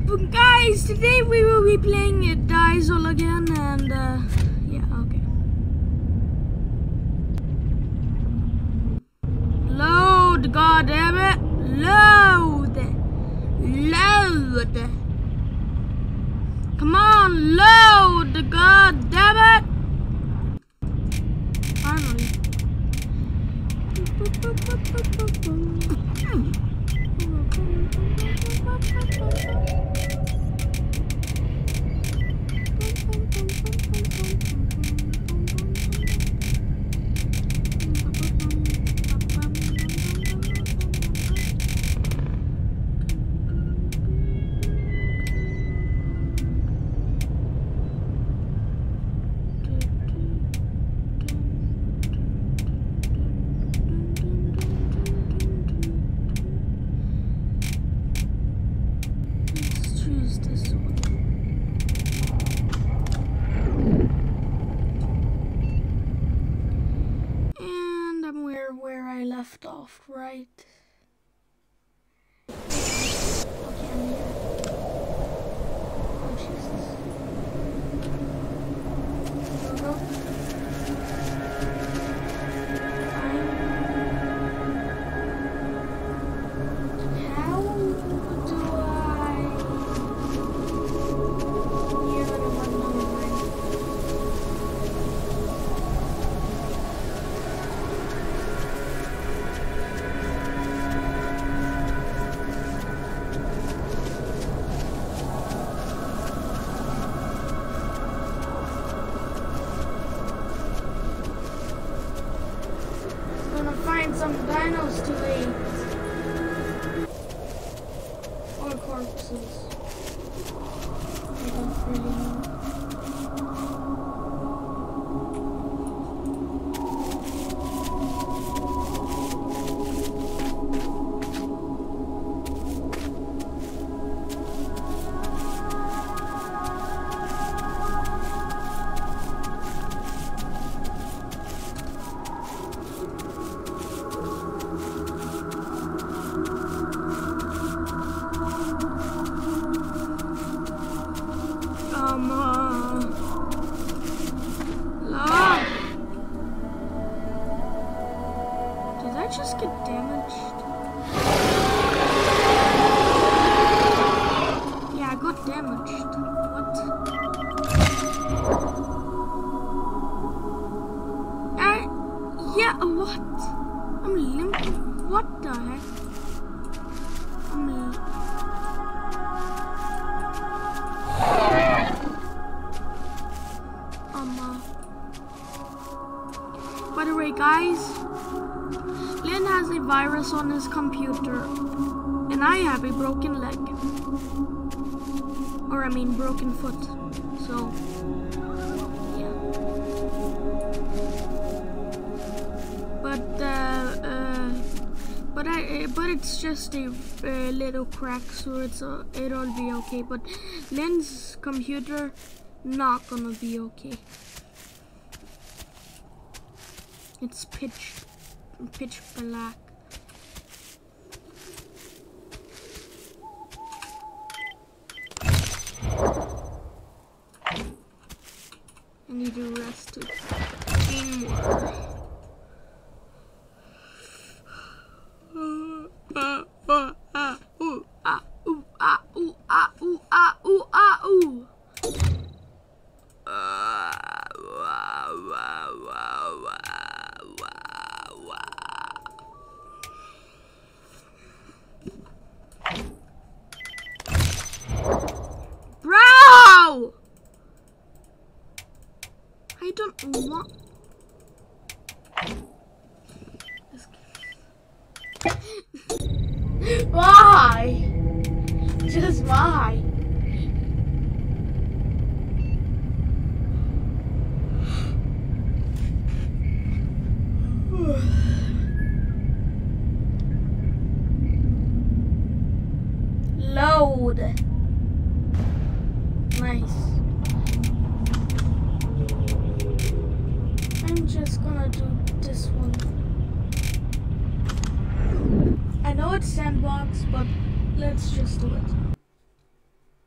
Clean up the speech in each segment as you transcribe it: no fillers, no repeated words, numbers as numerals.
Guys, today we will be playing Diesel again, and yeah, okay. Load, goddammit! Load! Load! Come on, load, goddammit! Finally. Left off, right? Okay, I'm here. Oh, Jesus. Go. How do I... Yeah, never mind. Some dinos to eat. Or corpses. I don't really know. Did I just get damaged? Yeah, I got damaged. What? Yeah, what? I'm limping. What the heck? By the way, guys, Lynn has a virus on his computer, and I have a broken leg. Or I mean broken foot. So, yeah. But it's just a little crack, so it'll be okay. But Lynn's computer not gonna be okay. It's pitch black. I need to rest to gain more. Bro! I don't want... Why? Just why? Load. Nice. I'm just gonna do this one. I know it's sandbox, but let's just do it.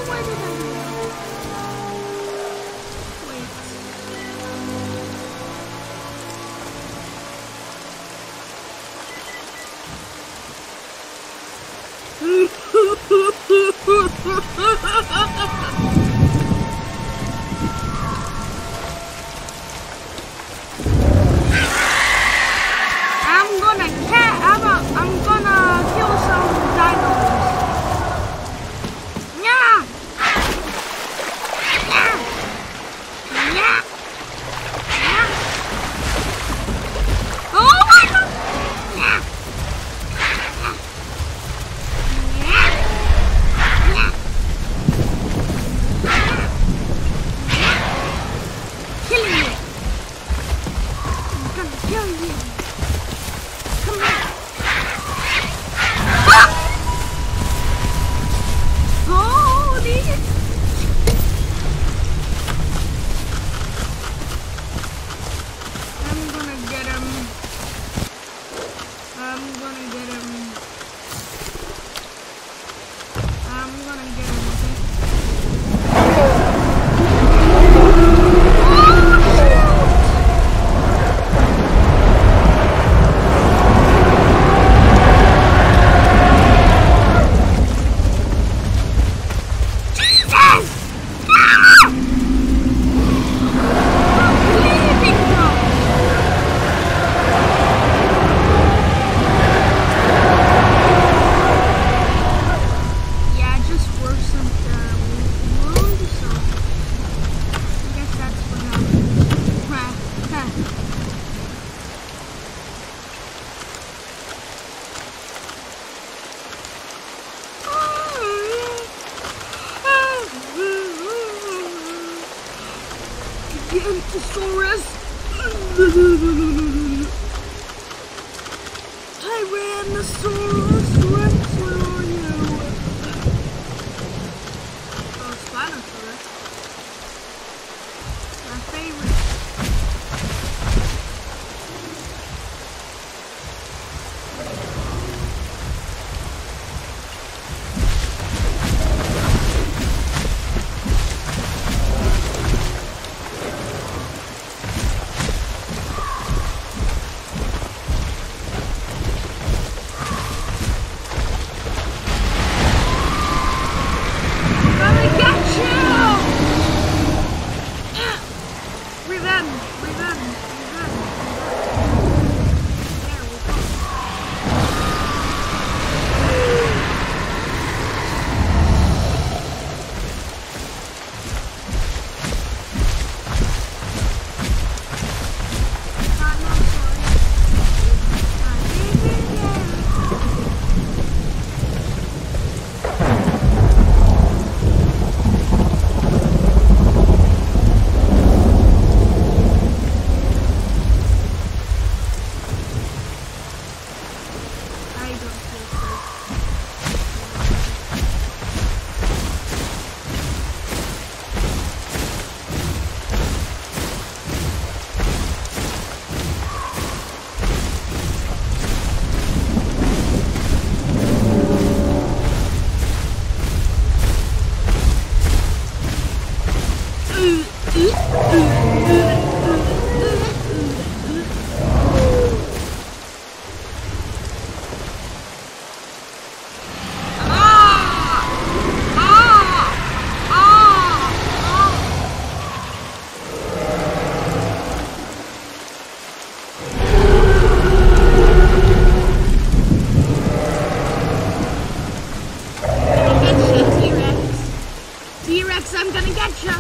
why did I do that? Wait. I'm gonna kill some dinos. Yeah. Yeah. Yeah. Yeah. Oh my God. Yeah. Yeah. Yeah. Killing it. I'm gonna kill you. Come here. Holy! I'm gonna get him. I'm gonna get him. I'm gonna get him, okay? Gigantosaurus! Tyrannosaurus Rex, where are you? Oh, Spinosaurus. My favorite. I'm gonna get you.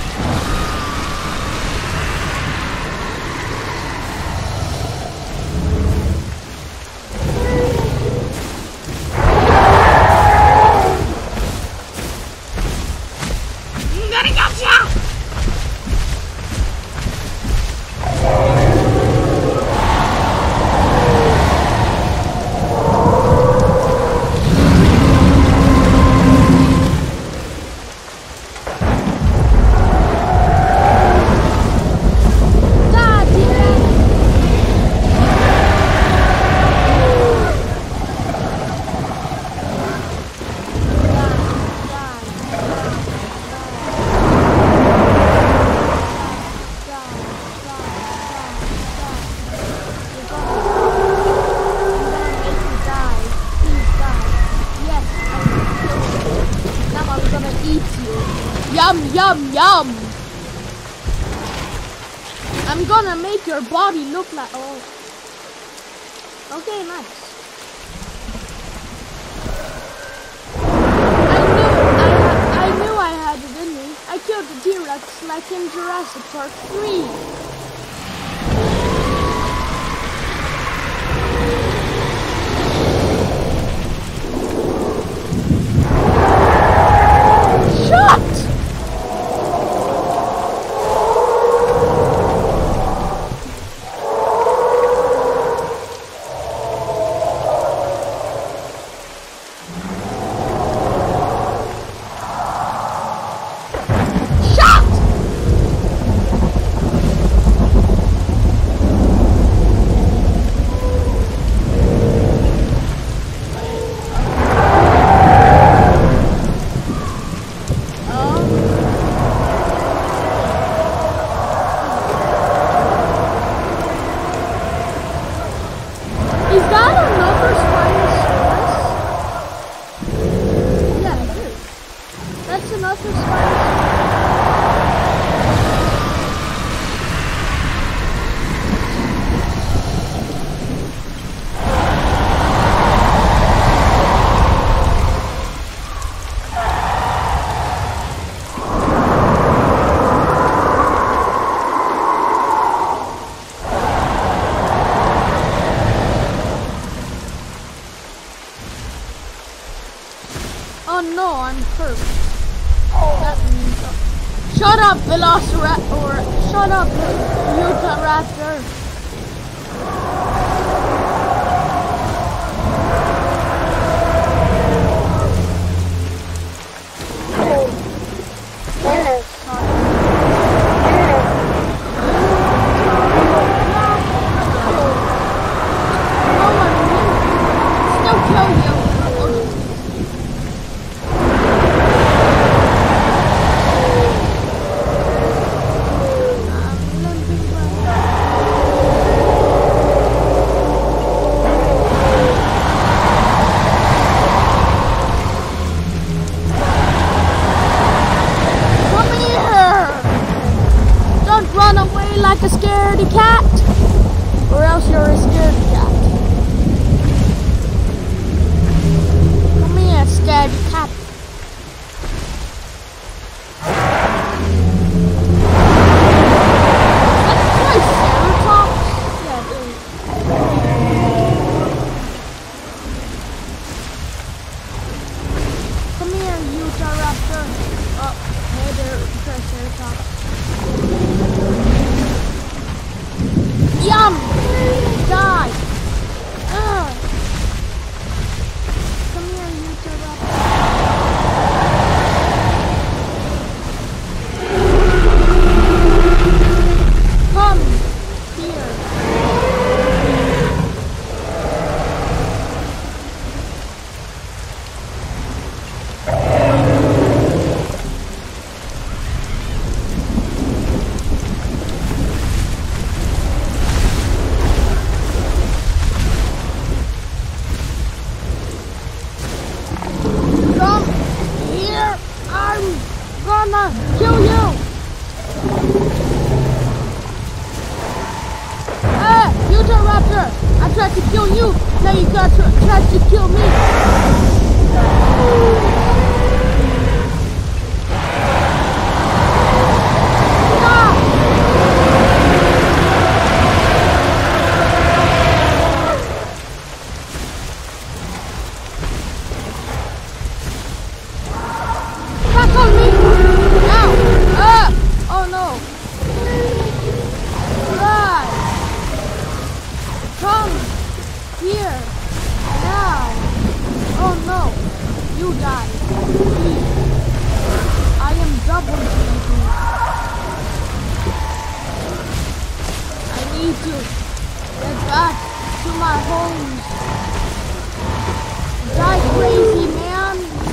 I'm gonna get you. Yum, yum, yum. I'm gonna make your body look like... Oh. Okay, nice. I knew I had it in me. I killed the T-Rex like in Jurassic Park 3. Oh no, I'm hurt. That means... Shut up, Velociraptor! Or shut up, Utahraptor! Like a scaredy cat, or else you're a scaredy cat. Come here, scaredy cat. That's Triceratops. Yeah, it is. Come here, Utahraptor. Oh, hey there, Triceratops. Yum! Die! Come here, Utahraptor. Come here. Kill you! Utahraptor! I tried to kill you, now you got tried to kill me! Here! Now! Oh no! You die! Please! I am double bleeding! I need to get back to my home! Die crazy man!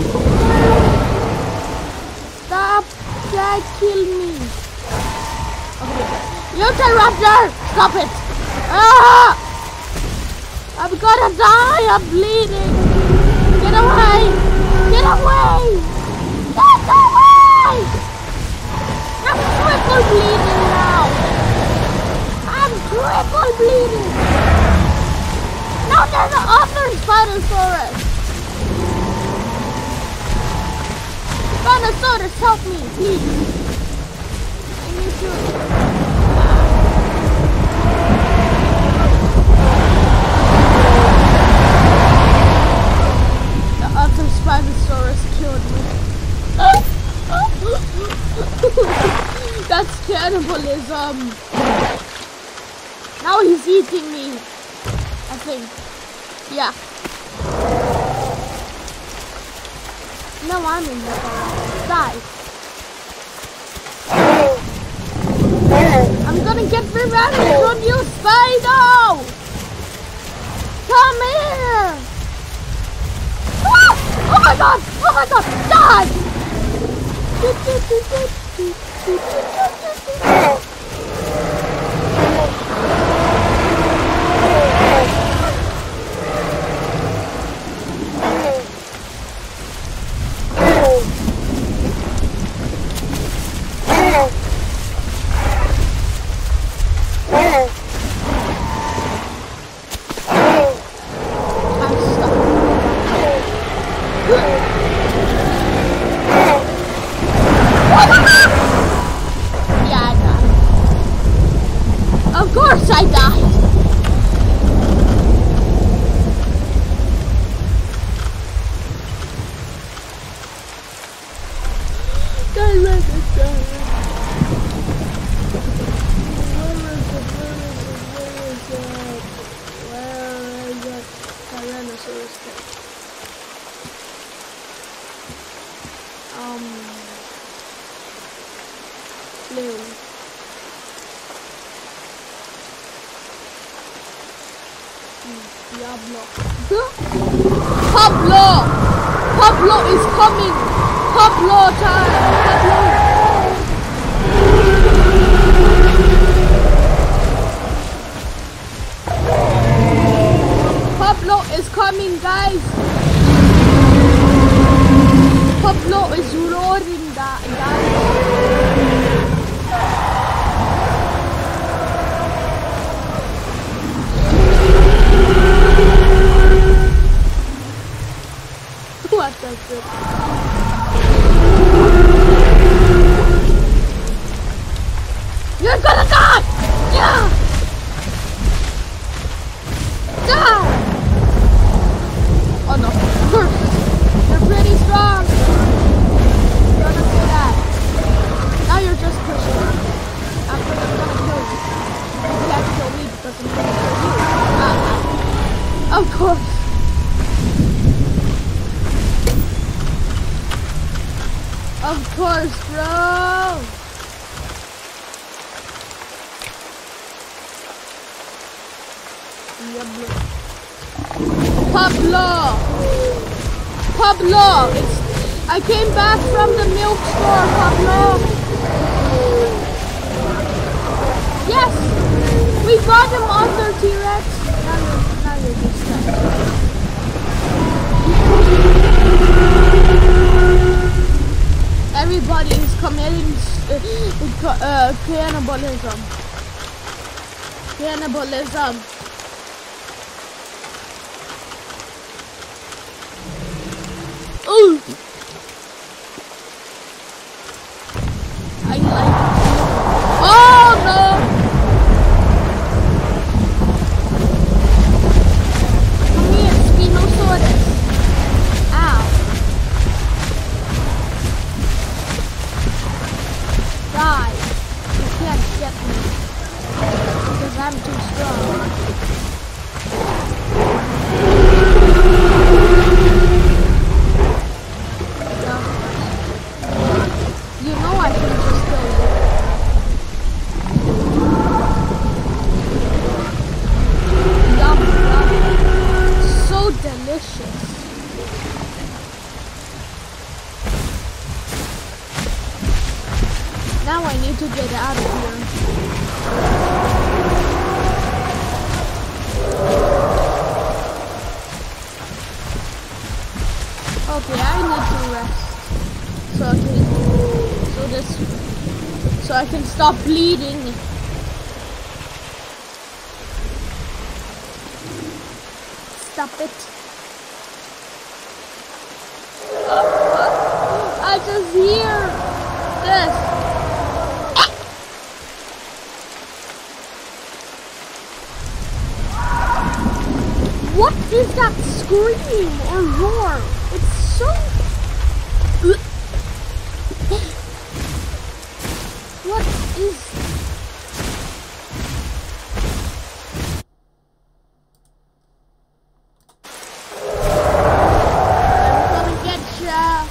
Stop! Try kill me! Okay. Utahraptor! Stop it! Ah! I'm gonna die! I'm bleeding! Get away! Get away! Get away! triple bleeding! No, there's the other Spinosaurus! Spinosaurus, help me, please! I need to... The other Spinosaurus killed me. That's cannibalism. Now he's eating me. I think. Yeah. No, I'm in the forest. Die. I'm gonna get revenge on you, Spino! Come here! Ah! Oh my god! Oh my god! Die! Of course I died. Pablo! Pablo is coming! Pablo time! Pablo is coming, guys! Pablo is roaring, guys! What the fuck? You're gonna die! Yeah! Die! Oh no, you're pretty strong! Don't do that. Now you're just pushing. After I'm gonna kill you. You can't kill me because I'm gonna kill you. Of course. Of course, bro! Pablo! Pablo! I came back from the milk store, Pablo! Yes! We got him under T-Rex! Now you're just everybody is committing cannibalism. Cannibalism. Ooh! I like it. Oh no! Come here, Spinosaurus. Ow. Die. You can't get me. Because I'm too strong. You know I can just kill you. Yum, yum. So delicious. Now I need to get out of here. Okay, I need to rest. So I can stop bleeding. stop it. I just hear this. What is that scream or roar? It's so... What is... I'm gonna get ya.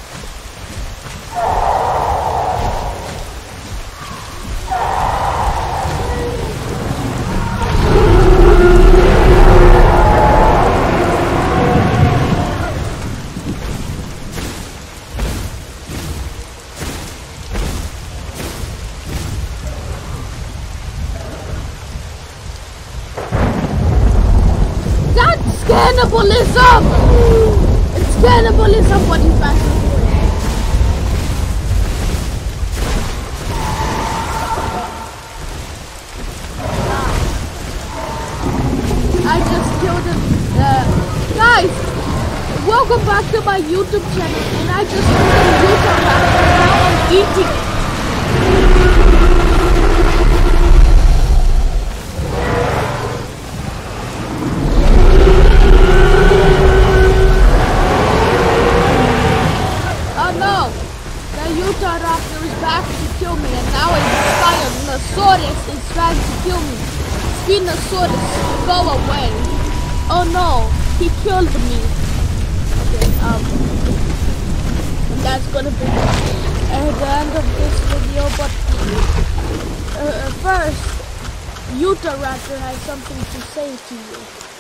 Cannibalism! It's cannibalism what you guys are doing. I just killed him. Guys, welcome back to my YouTube channel. And I just killed a YouTube raptor. Now I'm eating it. Raptor is back to kill me, and now a Spinosaurus is trying to kill me. Spinosaurus, go away. Oh no, he killed me. Okay, and that's gonna be the end of this video, but first, Utahraptor has something to say to you.